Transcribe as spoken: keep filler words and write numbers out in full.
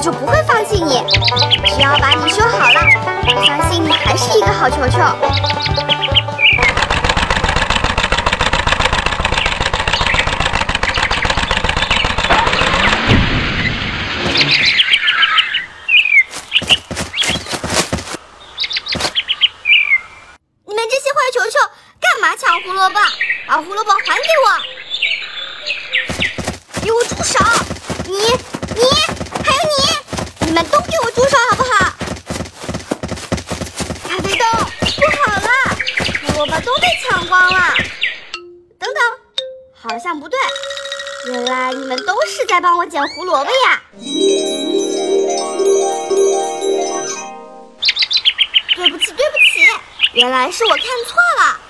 就不会放弃你。只要把你修好了，我相信你还是一个好球球。你们这些坏球球，干嘛抢胡萝卜？把胡萝卜还给我！给我住手！你、你还有你，你们都给我住手好不好？咖啡豆，不好了，胡萝卜都被抢光了。等等，好像不对，原来你们都是在帮我捡胡萝卜呀！对不起，对不起，原来是我看错了。